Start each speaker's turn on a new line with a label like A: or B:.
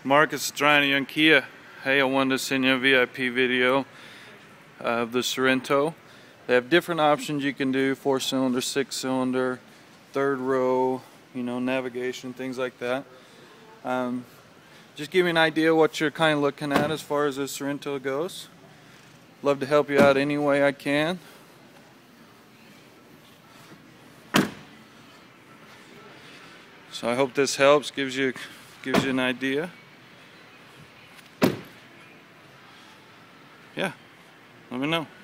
A: Marcus Strani on Kia. Hey, I wanted to send you a VIP video of the Sorento. They have different options you can do: 4-cylinder, 6-cylinder, third row, navigation, things like that. Just give me an idea what you're kind of looking at as far as the Sorento goes. Love to help you out any way I can. So I hope this helps, gives you an idea. Yeah, let me know.